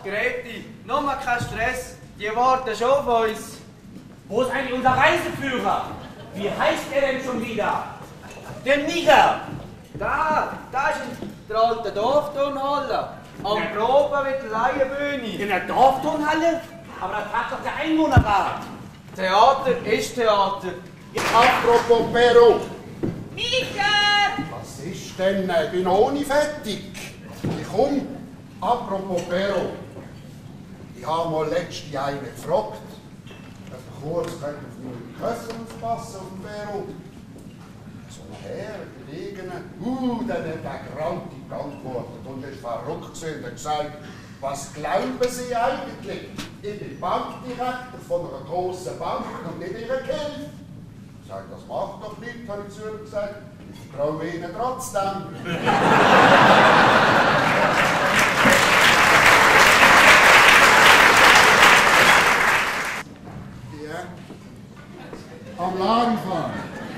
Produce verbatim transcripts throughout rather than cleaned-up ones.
Greti, nur kein Stress. Die warten schon auf uns. Wo ist eigentlich unser Reiseführer? Wie heißt er denn schon wieder? Der Niger! Da, da ist in der alten Dorfturnhalle. Am Proben mit der Laienbühne. In der Dorfturnhalle? Aber da tagt doch der Einwohnerrat. Theater ist Theater. Apropos Peru. Miker! Was ist denn? Ich bin noch nicht fertig. Ich komm. Apropos Peru. Ich habe mal letztens einen gefragt. Kurz könnte auf meine Kösse aufpassen auf dem Peru. So ein Herr, gelegener, uh, dann hat er grantig geantwortet und ist verrückt gewesen und hat gesagt, was glauben Sie eigentlich? Ich bin Bankdirektor von einer grossen Bank und nicht Ihre Geld. Ich sage, das macht doch nichts, habe ich zu ihm gesagt. Ich vertraue Ihnen trotzdem. Am Laden fahren.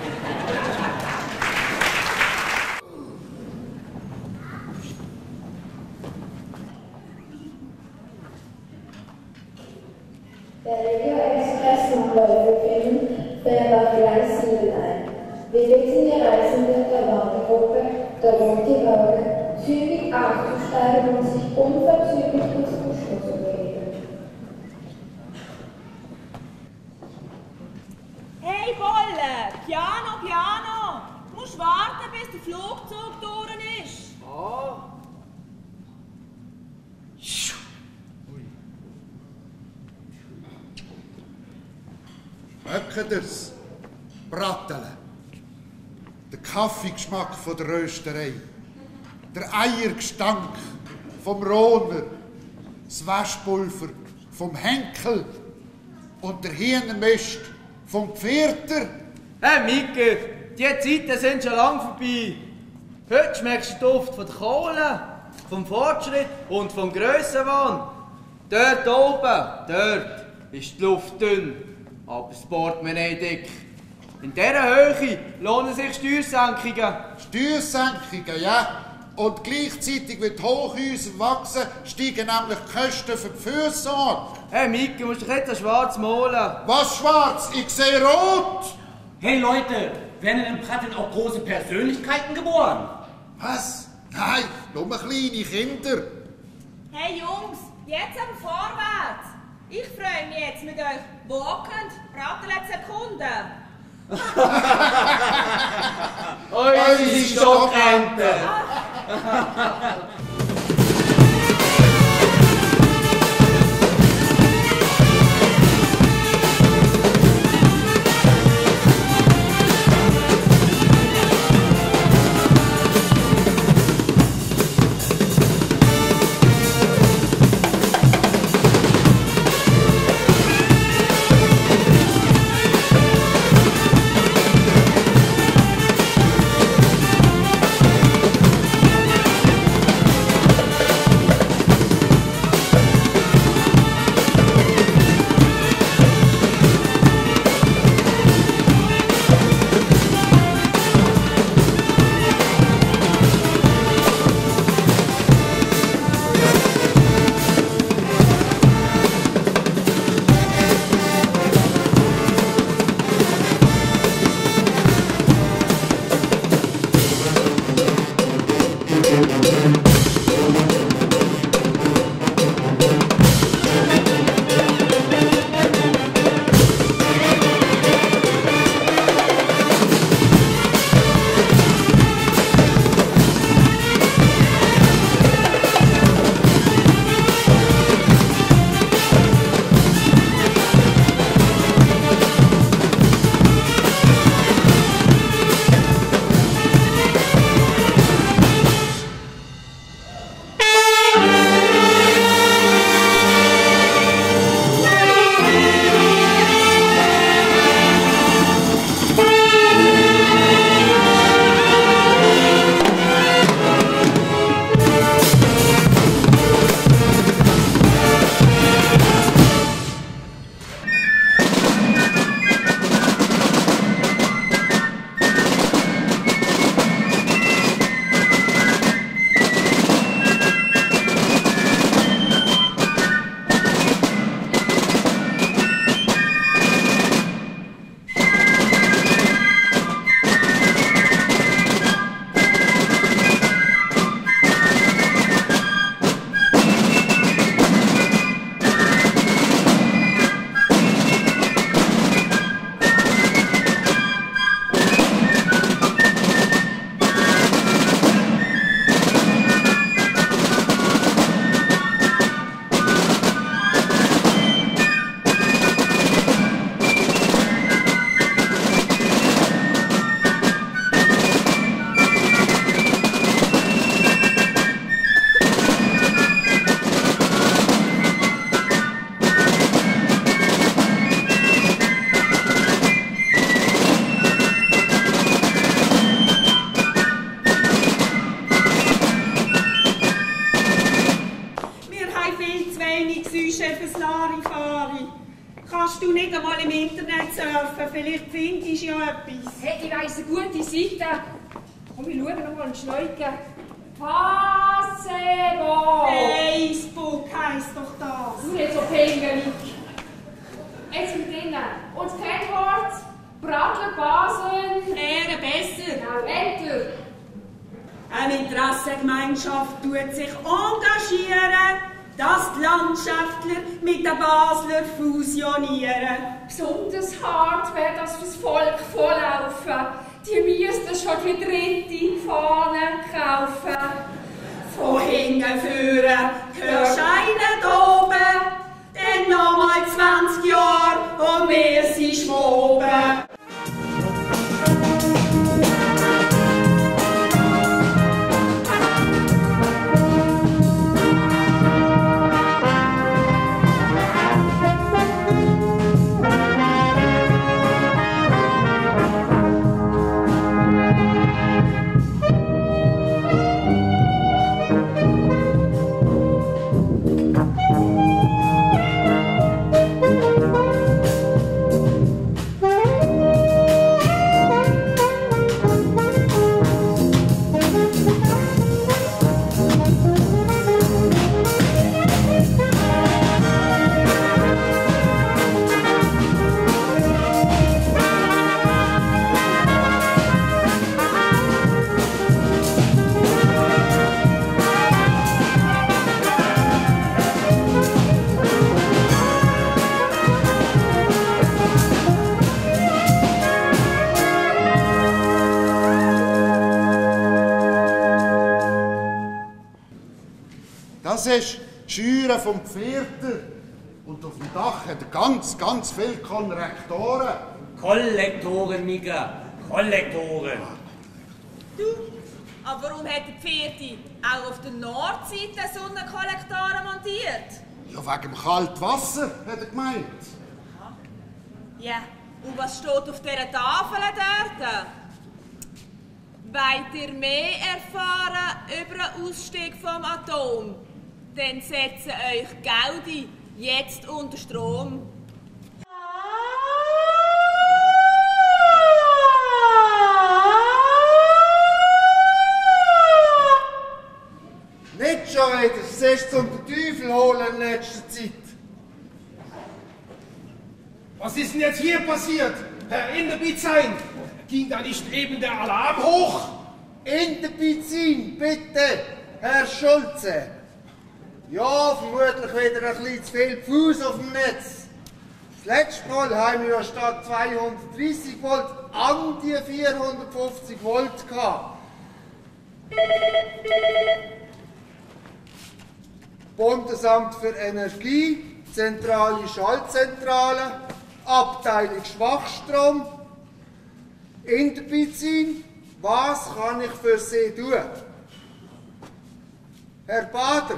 Der Regio-Express-Nachläufe-Film fährt auf Gleis sieben ein. Wir bitten die Reisenden der Wartegruppe, der Rote Waage, zügig auszusteigen und sich unverzüglich ins Buschlo zu begeben. Hey Bolle, Piano, Piano! Du musst warten, bis der Flugzeug durch ist. Ah. Schmeckt ihr's? Bratteln. Der Kaffeegeschmack von der Rösterei. Der Eiergestank vom Rohner. Das Waschpulver vom Henkel. Und der Hirnmist vom Pfirter. Hey Mike, die Zeiten sind schon lang vorbei. Heute schmeckst du den Duft von der Kohle, vom Fortschritt und vom Grössenwahn. Dort oben, dort ist die Luft dünn, aber das Portemonnaie dick. In dieser Höhe lohnen sich Steuersenkungen. Steuersenkungen, ja. Und gleichzeitig, wenn die Hochhäuser wachsen, steigen nämlich die Kosten für die Fürsorge. Hey Mike, du musst dich jetzt schwarz malen. Was schwarz? Ich sehe rot! Hey Leute, werden in Pratteln auch große Persönlichkeiten geboren? Was? Nein, nur kleine Kinder. Hey Jungs, jetzt aber vorwärts. Ich freue mich jetzt mit euch walkend, Pratteln Sekunden. Unsere Stockente. viel zu wenig Süße fürs Larifari. Kannst du nicht einmal im Internet surfen? Vielleicht findest du ja etwas. Hey, ich weiss eine gute Seite. Komm, wir schauen noch mal einen Schneuken. Passebo! Facebook heisst doch das. Du nicht so pingelig. Jetzt mit drinnen. Und das Kennwort? Bradler Basel. Ehre besser. Genau, Enter. Eine Interessengemeinschaft tut sich engagieren, dass die Landschaftler mit den Basler fusionieren. Besonders hart wäre das fürs Volk volllaufen. Die müssten schon die dritte Fahne kaufen. Von hinten führen, hörst einen da oben, dann nochmal zwanzig Jahre und wir sind Schwoben. Das ist die Scheuer vom Pferde. Und auf dem Dach hat er ganz, ganz viele Konrektoren. Kollektoren, Mika. Kollektoren. Du, aber warum hat der Pferde auch auf der Nordseite Sonnenkollektoren montiert? Ja, wegen dem kalten Wasser, hat er gemeint. Ja, und was steht auf dieser Tafel dort? Wollt ihr mehr erfahren über den Ausstieg vom Atom? Dann setzen euch Gaudi jetzt unter Strom. Nicht schon wieder, sie ist zum Teufel holen in letzter Zeit. Was ist denn jetzt hier passiert, Herr Inderbitzein? Ging da nicht eben der Alarm hoch? Inderbizin, bitte, Herr Schulze. Ja, vermutlich wieder ein bisschen zu viel Fuß auf dem Netz. Das letzte Mal haben wir ja statt zweihundertdreissig Volt an die vierhundertfünfzig Volt gehabt. Bundesamt für Energie, zentrale Schaltzentrale, Abteilung Schwachstrom. Inderbizin, was kann ich für Sie tun? Herr Bader.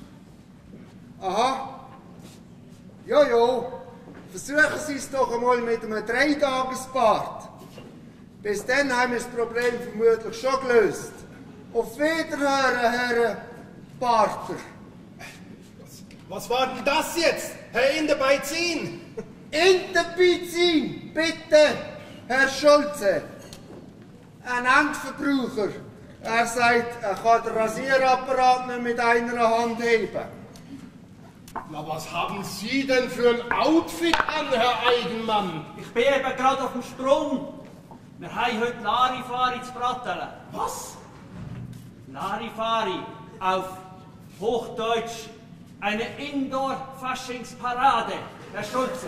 Aha. Ja, ja. Versuchen Sie es doch einmal mit einem Dreitagesbad. Bis dann haben wir das Problem vermutlich schon gelöst. Auf Wiederhören, Herr Bader. Was, was war denn das jetzt, Herr Inderbizin? Inderbizin, bitte, Herr Schulze. Ein Endverbraucher. Er sagt, er kann den Rasierapparat nicht mit einer Hand heben. Na, was haben Sie denn für ein Outfit an, Herr Eigenmann? Ich bin eben gerade auf dem Sprung. Wir haben heute Larifari zu Bratteln. Was? Larifari, auf Hochdeutsch eine Indoor-Faschingsparade, Herr Schulze.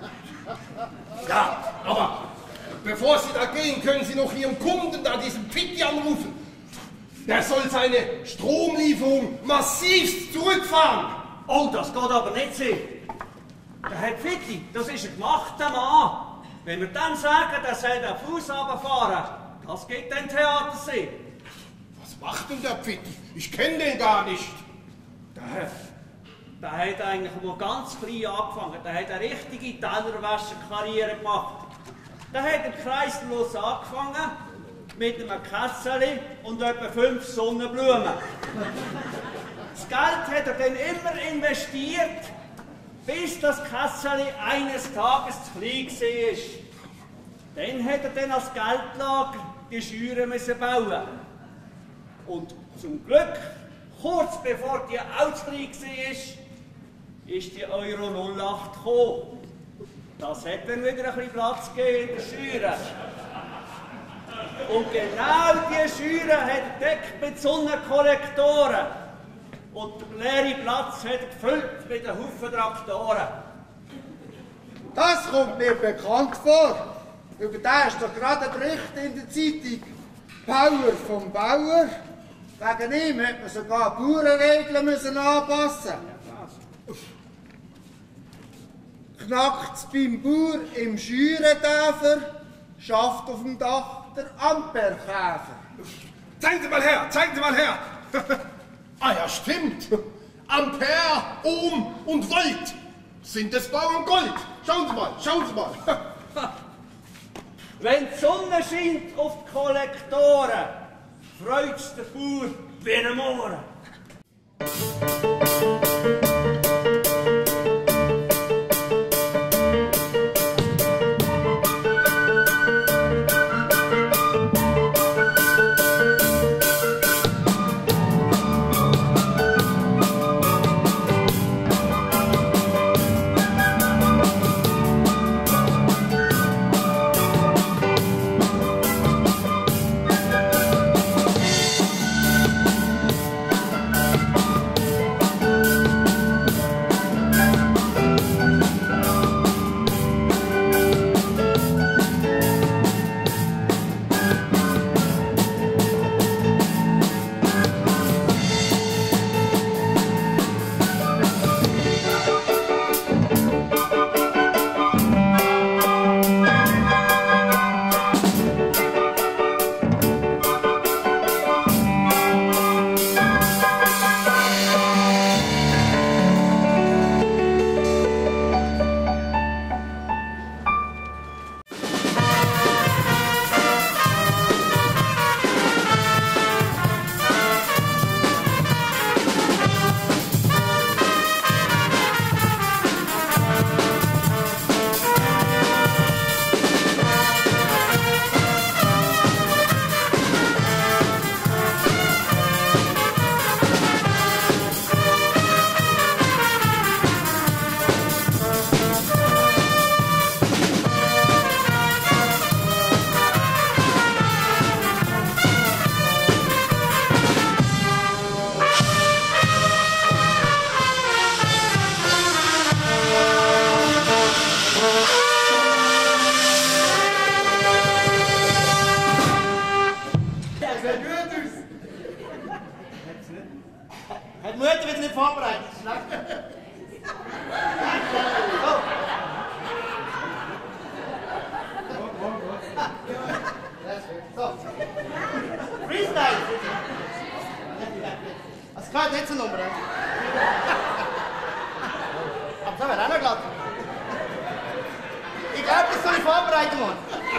Ja, aber bevor Sie da gehen, können Sie noch Ihrem Kunden da diesen Pitti anrufen. Der soll seine Stromlieferung massivst zurückfahren. Oh, das geht aber nicht so. Der Herr Pitti, das ist ein gemachter Mann. Wenn wir dann sagen, er soll den Fuß runterfahren, das geht dann Theatersee. Was macht denn der Pitti? Ich kenne den gar nicht. Der, der hat eigentlich mal ganz klein angefangen. Der hat eine richtige Tellerwäscherkarriere gemacht. Der hat im Kreislos angefangen mit einem Kessel und etwa fünf Sonnenblumen. Geld hat er dann immer investiert, bis das Kasseli eines Tages zu klein war. Dann hat er dann als Geldlager die Scheuren müssen bauen. Und zum Glück, kurz bevor die auch zu klein war, ist die Euro null acht gekommen. Das hat dann wieder ein bisschen Platz gegeben in den Scheuren. Und genau diese Scheuren hat gedeckt mit Sonnenkollektoren. Und der leere Platz hat er gefüllt mit einem Haufen Traktoren. Das kommt mir bekannt vor. Über den ist doch gerade ein Bericht in der Zeitung. Bauer vom Bauer. Wegen ihm hat man sogar Bauernregeln müssen anpassen. Knackt's beim Bauer im Scheurentäfer, schafft auf dem Dach der Amperkäfer. Zeigen Sie mal her, zeigen Sie mal her. Ah ja, stimmt. Ampere, Ohm und Volt sind des Bauern Gold. Schauen Sie mal, schauen Sie mal. Wenn die Sonne scheint auf die Kollektoren, freut's der Bauer wie ein Mohren. Hat die Mutter wieder nicht vorbereitet? So. Freestyle! Das gehört nicht zur Nummer. Aber das wäre auch noch glatt. Ich glaube, das soll ich vorbereiten, Mann.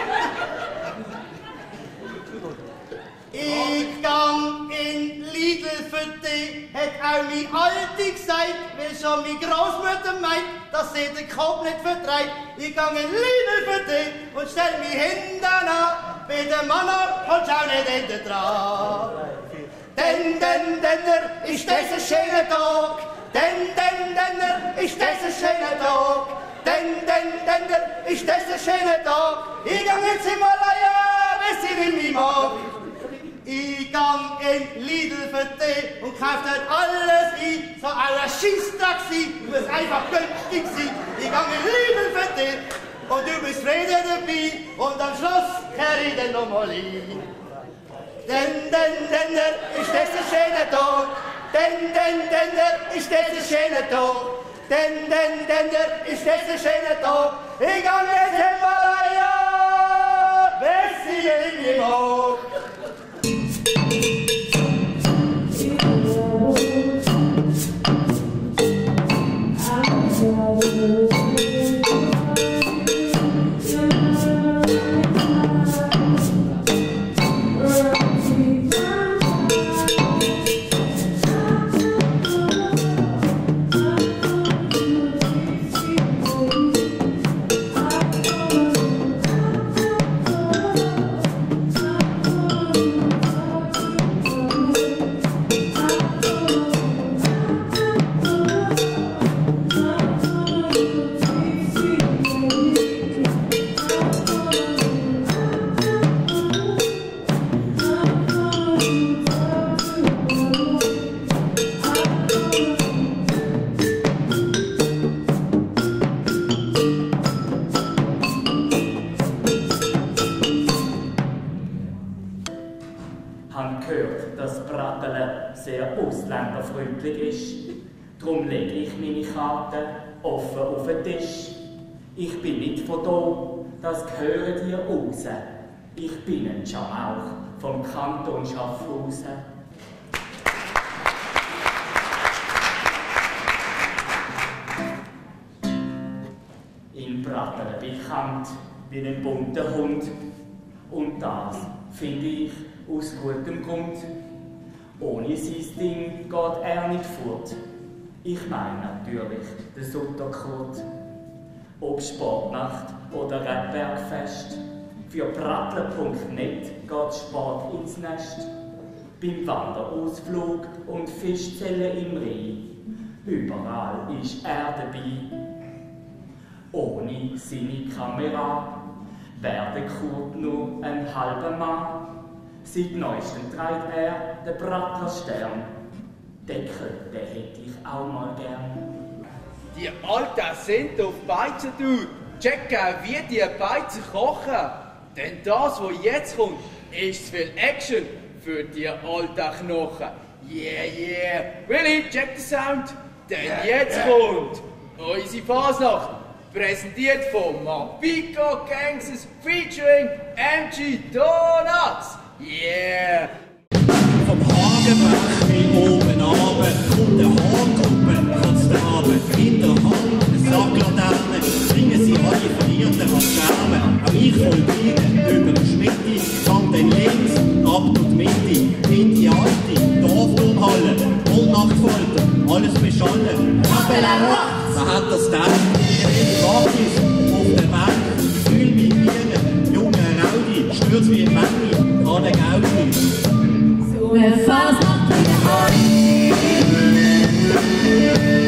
Ich gang in Lidl für dich, hat auch meine Alte gesagt, weil schon meine Großmutter meint, dass sie den Kopf nicht vertreibt. Ich gang in Lidl für dich und stell mich hinten an, bei dem Mann und schau nicht hinten dran. Denn, denn, denn, ist das ein schöner Tag. Denn, denn, denn, ist das ein schöner Tag. Denn, denn, denn, ist das ein schöner Tag. Ich gang ins Himalaya, bis ich in mich mag. Ich gang in Lidl für dich und kauf dort alles ein, so aller Schießtag sein, muss einfach günstig sein. Ich gang in Lidl für dich und du bist Friede dabei und am Schluss kehr ich dann nochmal ein. Denn, denn, denn, ist das ein schöner Tag. Denn, denn, denn, ist das ein schöner Tag. Denn, denn, denn, ist das ein schöner Tag. Ich gang ins Himalaya, bis ich in mich mag. freundlich ist. Drum lege ich meine Karten offen auf den Tisch. Ich bin nicht von da, das gehört dir raus. Ich bin ein Schamauch vom Kanton Schaffhausen. In Brattelen bekannt wie ein bunter Hund. Und das finde ich aus gutem Grund. Ohne sein Ding geht er nicht fort. Ich meine natürlich den Sutterkurt. Ob Sportnacht oder Rebbergfest, für Brattler Punkt net geht Sport ins Nest. Beim Wanderausflug und Fischzellen im Rhein, überall ist er dabei. Ohne seine Kamera wäre der Kurt nur ein halber Mann. Seit neuestem trägt er den Brattler Stern. Deckel, den hätte ich auch mal gern. Die Alten sind auf Beizen, du. Checken, wie die Beizen kochen. Denn das, was jetzt kommt, ist zu viel Action für die alten Knochen. Yeah, yeah. Willi, check den Sound. Denn yeah, jetzt yeah. kommt unsere Fasnacht. Präsentiert von Mapico Gangsters featuring M G Donuts. Yeah. Vom Hagenbach oben runter kommt der Haargruppe, kotzt der Abend in der Hand, eine Sacklaterne, bringen sie alle Verlierten an Scherben. Auch ich folge ihnen über den Schmitti, fang den links, ab und Mitte, in die alte Dorfturnhalle, Vollnachtfolter, alles beschallen. Wer hat das denn? Ich gratis auf der Bank, fühl mich wie ein junger Raudi, stürz wie ein Manni, an den Gaudi. So eine Fasnacht in der Hand.